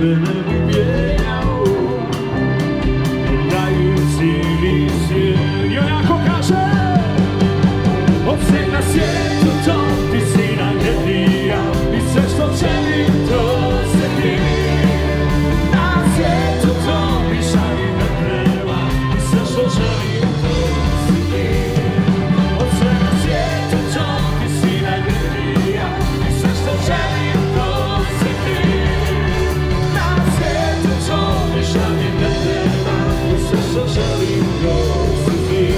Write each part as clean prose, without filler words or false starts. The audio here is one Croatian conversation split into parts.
ne bi mijenjao. Dajući mi svijet, joj ako kaže od sveg na svijetu to ti si najvrednija i sve što želim to se ti. Na svijetu to ništa mi ne treba i sve što želim to se ti. Od sveg na svijetu to ti si najvrednija i sve što želim to se ti. Na svijetu to ništa mi ne treba i sve što želim to se ti.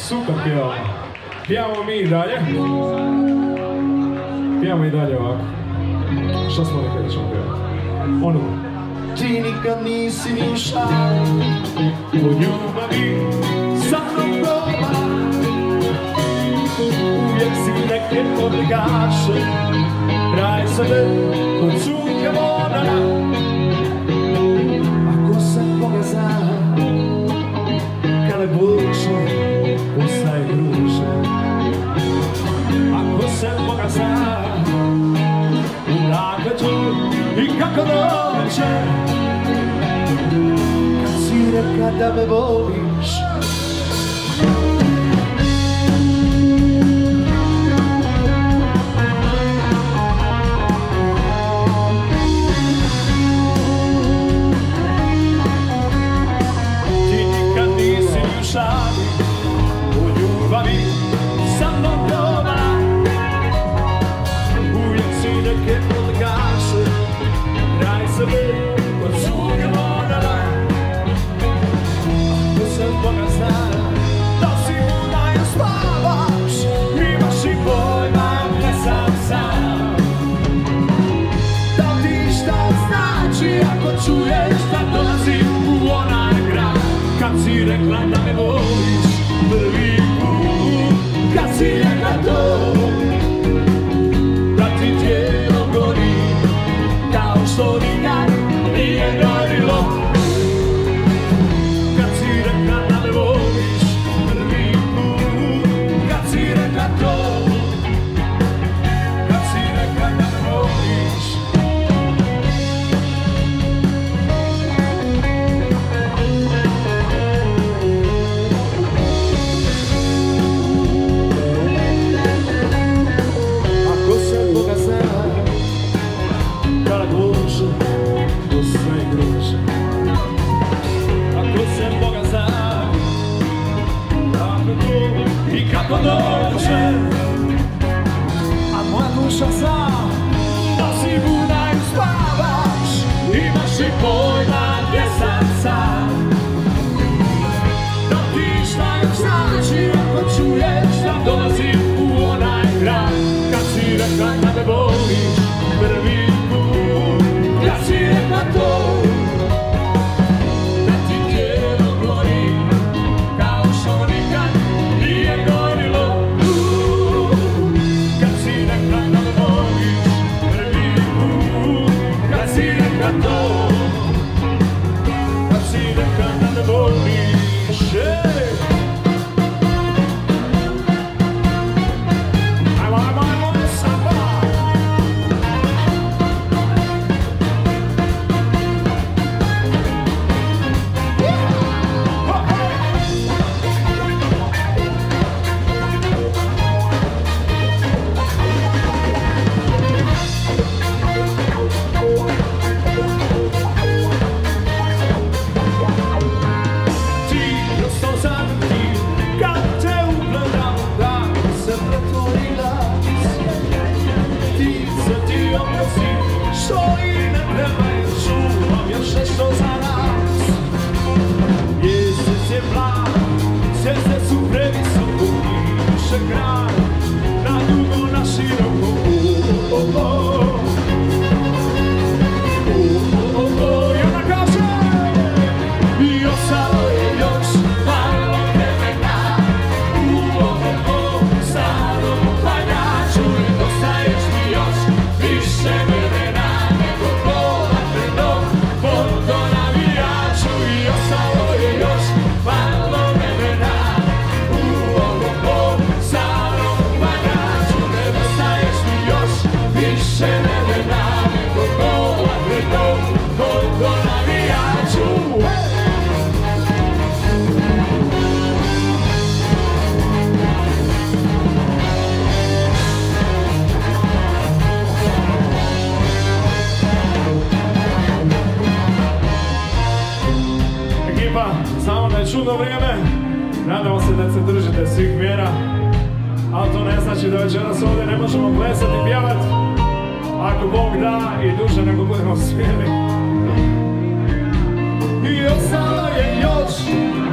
Super pjevamo. Pjevamo mi i dalje. Pjevamo i dalje ovako. Šta smo rekli da ćemo pjevati? Ono. Ti nikad nisi ni u šali, U ljubavi sa mnom doma. Uvijek si neke odlikaše, kraj sebe kod cunke vodana. ako se Boga zna, Kada bučno postaje gruže, ako se Boga zna, odakle tu i kako dođe. kad si reka da me voliš, Ti nikad nisi ni u šali, u ljubavi sa mnom doma. Uvijek si neke odlikaše, kraj sebe kod cunke vodana. ako se Boga zna, Da si luda i spavaš, imaš i pojma gdje sam sam. da ti šta znači ako čuješ da Dolazim u onaj grad, kad si rekla da me voliš prvi put. Kad si rekla to, da ti tijelo gori, kao što nikad nije gorilo. Kad si rekla da me voliš prvi put. Kad si rekla to, kad si rekla da me voliš. ako se Boga zna, Kada guže, postaje gruže. Ako se Boga zna, kako to i kako dođe. a moja duša zna, Da si buda i spavaš, imaš i pojma gdje sam sam. Da ti šta još znači ako čuješ da dolazim u onaj grad. Kad si rekla da me voliš prvi put. Kad si rekla to, da ti tijelo gori, kao što nikad nije gorilo. Kad si rekla da me voliš prvi put. Kad si rekla to, kad si rekla da me voliš. Ajmo, ajmo, ajmo, samba. Ti prosto zanti, kad te ugledam, da se pretvori glas. Ti odnosi, što i ne trebaju, čuvam još nešto za nas. Mjesec je mlad, zvijezde su previsoko i više grad, na dugo, na široko. I ona kaže, i ostalo je još malo vremena u ovom starom hladnjaču. I dostaješ mi još više vremena nego pola crnog foto navijaču. I ostalo je još malo vremena u ovom starom hladnjaču. Ne dostaješ mi još više vremena nego pola crnog foto navijaču. Ekipa, znamo da je čudno vrijeme, nadamo se da se držite svih mjera, ali to ne znači da večeras ovdje ne možemo plesati i pjevati, ako Bog da i duže nego budemo smjeli. I ostalo je još